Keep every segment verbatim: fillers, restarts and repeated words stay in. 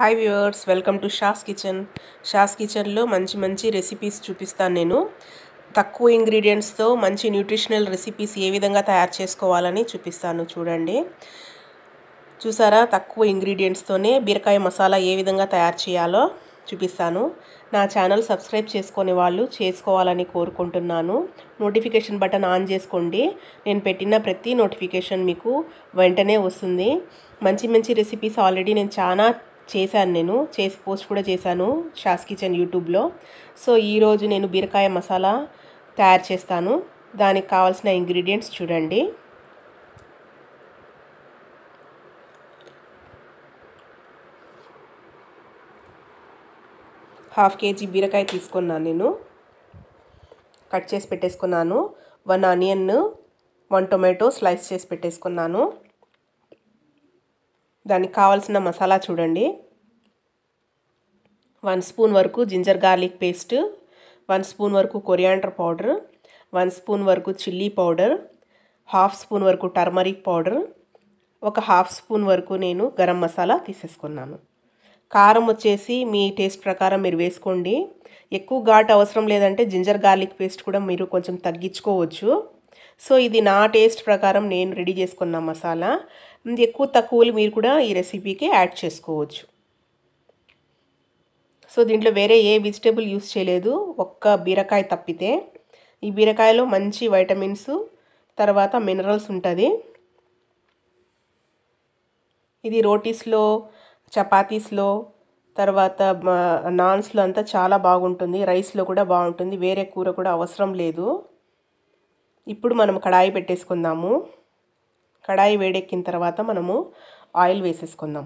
Hi viewers, welcome to Sha's kitchen. Sha's కిచెన్లో మంచి మంచి రెసిపీస్ చూపిస్తాను నేను. తక్కువ ఇంగ్రీడియంట్స్తో మంచి న్యూట్రిషనల్ రెసిపీస్ ఏ విధంగా తయారు చేసుకోవాలని చూపిస్తాను. చూడండి, చూసారా, తక్కువ ఇంగ్రీడియంట్స్తోనే బీరకాయ మసాలా ఏ విధంగా తయారు చేయాలో చూపిస్తాను. నా ఛానల్ సబ్స్క్రైబ్ చేసుకునే వాళ్ళు చేసుకోవాలని కోరుకుంటున్నాను. నోటిఫికేషన్ బటన్ ఆన్ చేసుకోండి. నేను పెట్టిన ప్రతి నోటిఫికేషన్ మీకు వెంటనే వస్తుంది. మంచి మంచి రెసిపీస్ ఆల్రెడీ నేను చాలా చేశాను, నేను చేసి పోస్ట్ కూడా చేశాను షాస్ కిచెన్ యూట్యూబ్లో. సో ఈరోజు నేను బీరకాయ మసాలా తయారు చేస్తాను. దానికి కావాల్సిన ఇంగ్రీడియంట్స్ చూడండి. హాఫ్ కేజీ బీరకాయ తీసుకున్నాను, నేను కట్ చేసి పెట్టేసుకున్నాను. One onion, one tomato slice చేసి పెట్టేసుకున్నాను. దానికి కావాల్సిన మసాలా చూడండి. వన్ స్పూన్ వరకు ginger garlic paste, one spoon వరకు కొరియాండర్ పౌడర్, వన్ స్పూన్ వరకు చిల్లీ పౌడర్, హాఫ్ స్పూన్ వరకు టర్మరిక్ పౌడర్, ఒక హాఫ్ స్పూన్ వరకు నేను గరం మసాలా తీసేసుకున్నాను. కారం వచ్చేసి మీ టేస్ట్ ప్రకారం మీరు వేసుకోండి. ఎక్కువ ఘాటు అవసరం లేదంటే జింజర్ గార్లిక్ పేస్ట్ కూడా మీరు కొంచెం తగ్గించుకోవచ్చు. సో ఇది నా టేస్ట్ ప్రకారం నేను రెడీ చేసుకున్న మసాలా. ఎక్కువ తక్కువలు మీరు కూడా ఈ రెసిపీకి యాడ్ చేసుకోవచ్చు. సో దీంట్లో వేరే ఏ వెజిటేబుల్ యూస్ చేయలేదు, ఒక్క బీరకాయ తప్పితే. ఈ బీరకాయలో మంచి వైటమిన్స్ తర్వాత మినరల్స్ ఉంటుంది. ఇది రోటీస్లో, చపాతీస్లో, తర్వాత నాన్స్లో అంతా చాలా బాగుంటుంది. రైస్లో కూడా బాగుంటుంది. వేరే కూర కూడా అవసరం లేదు. ఇప్పుడు మనం కడాయి పెట్టేసుకుందాము. కడాయి వేడెక్కిన తర్వాత మనము ఆయిల్ వేసేసుకుందాం.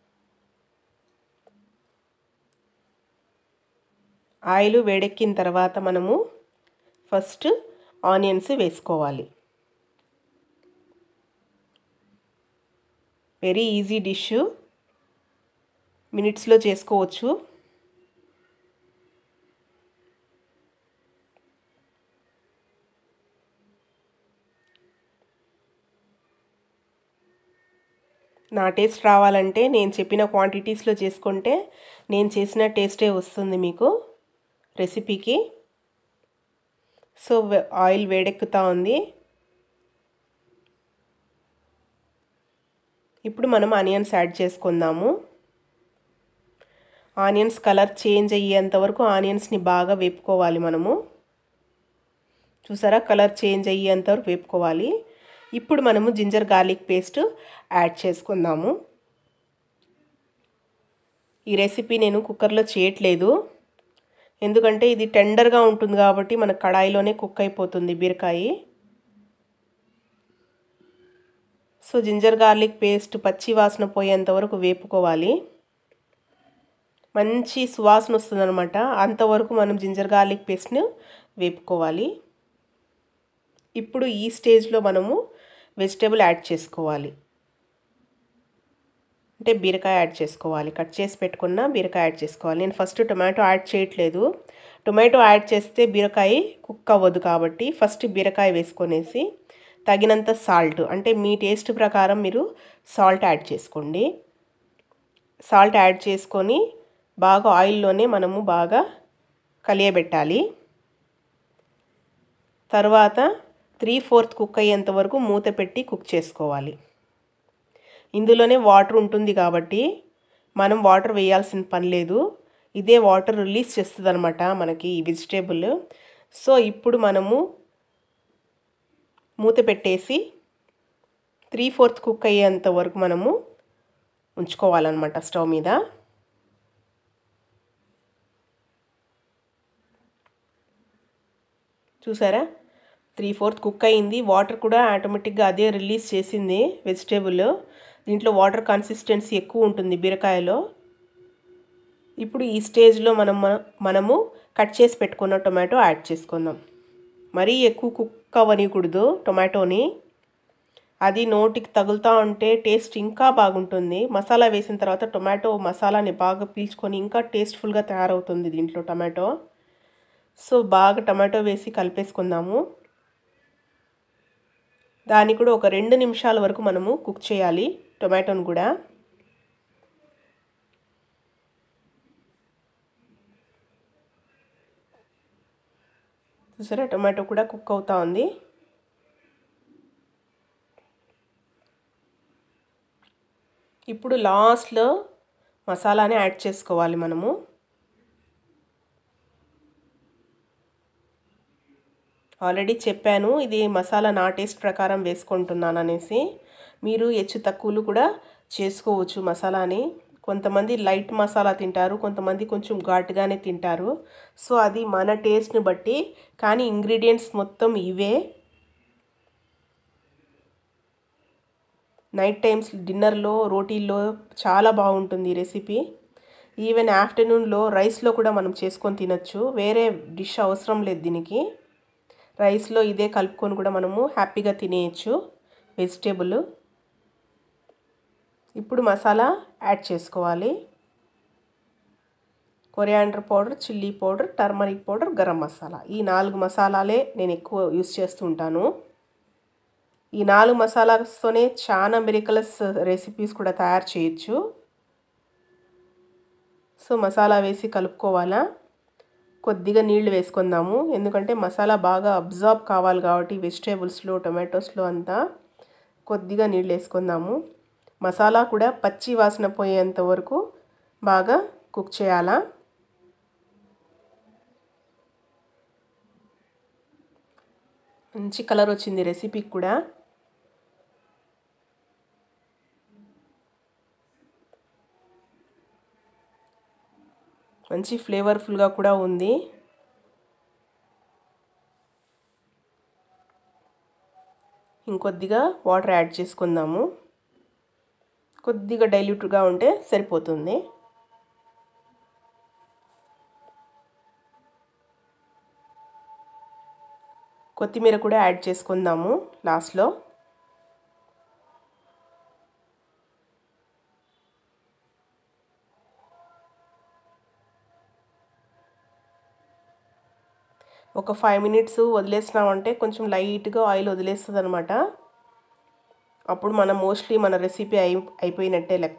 ఆయిల్ వేడెక్కిన తర్వాత మనము ఫస్ట్ ఆనియన్స్ వేసుకోవాలి. వెరీ ఈజీ డిష్, మినిట్స్లో చేసుకోవచ్చు. నా టేస్ట్ రావాలంటే నేను చెప్పిన క్వాంటిటీస్లో చేసుకుంటే నేను చేసిన టేస్టే వస్తుంది మీకు రెసిపీకి. సో ఆయిల్ వేడెక్కుతూ ఉంది. ఇప్పుడు మనం ఆనియన్స్ యాడ్ చేసుకుందాము. ఆనియన్స్ కలర్ చేంజ్ అయ్యేంత వరకు ఆనియన్స్ని బాగా వేపుకోవాలి మనము. చూసారా, కలర్ చేంజ్ అయ్యేంత వరకు వేపుకోవాలి. ఇప్పుడు మనము జింజర్ గార్లిక్ పేస్ట్ యాడ్ చేసుకుందాము. ఈ రెసిపీ నేను కుక్కర్లో చేయట్లేదు, ఎందుకంటే ఇది టెండర్గా ఉంటుంది కాబట్టి మన కడాయిలోనే కుక్ అయిపోతుంది బీరకాయ. సో జింజర్ గార్లిక్ పేస్ట్ పచ్చి వాసన పోయేంత వరకు వేపుకోవాలి. మంచి సువాసన వస్తుంది అనమాట, అంతవరకు మనం జింజర్ గార్లిక్ పేస్ట్ను వేపుకోవాలి. ఇప్పుడు ఈ స్టేజ్లో మనము వెజిటేబుల్ యాడ్ చేసుకోవాలి. అంటే బీరకాయ యాడ్ చేసుకోవాలి. కట్ చేసి పెట్టుకున్న బీరకాయ యాడ్ చేసుకోవాలి. నేను ఫస్ట్ టొమాటో యాడ్ చేయట్లేదు. టొమాటో యాడ్ చేస్తే బీరకాయ కుక్ అవ్వదు కాబట్టి ఫస్ట్ బీరకాయ వేసుకొనేసి తగినంత సాల్ట్, అంటే మీ టేస్ట్ ప్రకారం మీరు సాల్ట్ యాడ్ చేసుకోండి. సాల్ట్ యాడ్ చేసుకొని బాగా ఆయిల్లోనే మనము బాగా కలియబెట్టాలి. తర్వాత త్రీ ఫోర్త్ కుక్ అయ్యేంత వరకు మూత పెట్టి కుక్ చేసుకోవాలి. ఇందులోనే వాటర్ ఉంటుంది కాబట్టి మనం వాటర్ వేయాల్సిన పని లేదు. ఇదే వాటర్ రిలీజ్ చేస్తుంది అనమాట మనకి ఈ వెజిటేబుల్. సో ఇప్పుడు మనము మూత పెట్టేసి త్రీ ఫోర్త్ కుక్ అయ్యేంత వరకు మనము ఉంచుకోవాలన్నమాట స్టవ్ మీద. చూసారా, త్రీ ఫోర్త్ కుక్ అయింది. వాటర్ కూడా ఆటోమేటిక్గా అదే రిలీజ్ చేసింది వెజిటేబుల్. దీంట్లో వాటర్ కన్సిస్టెన్సీ ఎక్కువ ఉంటుంది బీరకాయలో. ఇప్పుడు ఈ స్టేజ్లో మనం మనము కట్ చేసి పెట్టుకున్న టొమాటో యాడ్ చేసుకుందాం. మరీ ఎక్కువ కుక్ అవ్వనికూడదు టొమాటోని, అది నోటికి తగులుతూ ఉంటే టేస్ట్ ఇంకా బాగుంటుంది. మసాలా వేసిన తర్వాత టొమాటో మసాలాని బాగా పీల్చుకొని ఇంకా టేస్ట్ఫుల్గా తయారవుతుంది దీంట్లో టొమాటో. సో బాగా టొమాటో వేసి కలిపేసుకుందాము. దాన్ని కూడా ఒక రెండు నిమిషాల వరకు మనము కుక్ చేయాలి టొమాటోని కూడా. చూసారా టొమాటో కూడా కుక్ అవుతా ఉంది. ఇప్పుడు లాస్ట్లో మసాలాని యాడ్ చేసుకోవాలి మనము. ఆల్రెడీ చెప్పాను ఇది మసాలా నా టేస్ట్ ప్రకారం వేసుకుంటున్నాను అనేసి. మీరు హెచ్చు తక్కువలు కూడా చేసుకోవచ్చు మసాలాని. కొంతమంది లైట్ మసాలా తింటారు, కొంతమంది కొంచెం ఘాటుగానే తింటారు. సో అది మన టేస్ట్ని బట్టి, కానీ ఇంగ్రీడియంట్స్ మొత్తం ఇవే. నైట్ టైమ్స్ డిన్నర్లో రోటీల్లో చాలా బాగుంటుంది ఈ రెసిపీ. ఈవెన్ ఆఫ్టర్నూన్లో రైస్లో కూడా మనం చేసుకొని తినచ్చు. వేరే డిష్ అవసరం లేదు దీనికి. రైస్లో ఇదే కలుపుకొని కూడా మనము హ్యాపీగా తినేయచ్చు వెజిటేబుల్. ఇప్పుడు మసాలా యాడ్ చేసుకోవాలి. Coriander powder, chilli powder, turmeric powder, garam masala, ఈ నాలుగు మసాలాలే నేను ఎక్కువ యూస్ చేస్తూ ఉంటాను. ఈ నాలుగు మసాలాస్తోనే చాలా మిరకలస్ రెసిపీస్ కూడా తయారు చేయొచ్చు. సో మసాలా వేసి కలుపుకోవాలా. కొద్దిగా నీళ్లు వేసుకుందాము, ఎందుకంటే మసాలా బాగా అబ్జార్బ్ కావాలి కాబట్టి వెజిటేబుల్స్లో, టొమాటోస్లో అంతా. కొద్దిగా నీళ్ళు వేసుకుందాము. మసాలా కూడా పచ్చి వాసన పోయేంత వరకు బాగా కుక్ చేయాలా. మంచి కలర్ వచ్చింది రెసిపీకి కూడా. మంచి ఫ్లేవర్ఫుల్గా కూడా ఉంది. ఇంకొద్దిగా వాటర్ యాడ్ చేసుకుందాము. కొద్దిగా డైల్యూట్గా ఉంటే సరిపోతుంది. కొత్తిమీర కూడా యాడ్ చేసుకుందాము లాస్ట్లో. ఒక ఫైవ్ మినిట్స్ వదిలేసినామంటే కొంచెం లైట్గా ఆయిల్ వదిలేస్తుంది అనమాట. అప్పుడు మనం మోస్ట్లీ మన రెసిపీ అయి అయిపోయినట్టే లెక్క.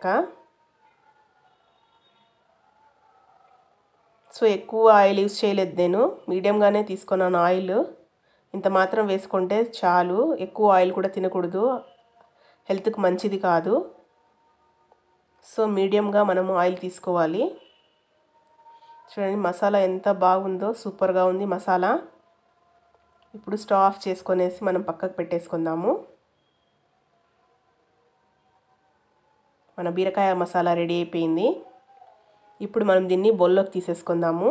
సో ఎక్కువ ఆయిల్ యూస్ చేయలేదు నేను, మీడియంగానే తీసుకున్నాను ఆయిల్. ఇంత మాత్రం వేసుకుంటే చాలు. ఎక్కువ ఆయిల్ కూడా తినకూడదు, హెల్త్కి మంచిది కాదు. సో మీడియంగా మనము ఆయిల్ తీసుకోవాలి. చూడండి మసాలా ఎంత బాగుందో, సూపర్గా ఉంది మసాలా. ఇప్పుడు స్టవ్ ఆఫ్ చేసుకొనేసి మనం పక్కకు పెట్టేసుకుందాము. మన బీరకాయ మసాలా రెడీ అయిపోయింది. ఇప్పుడు మనం దీన్ని బౌల్లోకి తీసేసుకుందాము.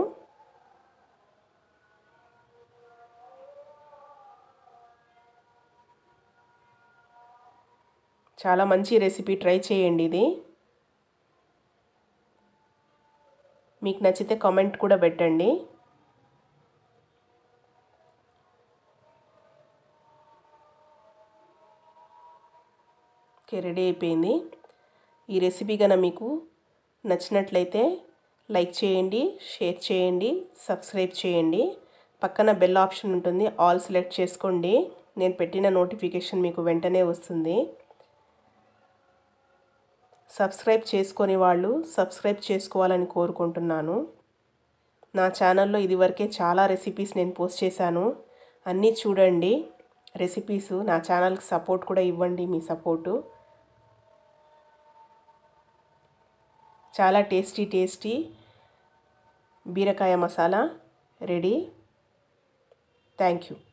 చాలా మంచి రెసిపీ, ట్రై చేయండి ఇది. మీకు నచ్చితే కామెంట్ కూడా పెట్టండి. ఓకే, రెడీ అయిపోయింది. ఈ రెసిపీ కనుక మీకు నచ్చినట్లయితే లైక్ చేయండి, షేర్ చేయండి, సబ్స్క్రైబ్ చేయండి. పక్కన బెల్ ఆప్షన్ ఉంటుంది, ఆల్ సెలెక్ట్ చేసుకోండి. నేను పెట్టిన నోటిఫికేషన్ మీకు వెంటనే వస్తుంది. సబ్స్క్రైబ్ చేసుకొని వాళ్ళు సబ్స్క్రైబ్ చేసుకోవాలని కోరుకుంటున్నాను. నా ఛానల్లో ఇదివరకే చాలా రెసిపీస్ నేను పోస్ట్ చేశాను, అన్నీ చూడండి రెసిపీస్. నా ఛానల్కి సపోర్ట్ కూడా ఇవ్వండి, మీ సపోర్టు. చాలా టేస్టీ టేస్టీ బీరకాయ మసాలా రెడీ. Thank you.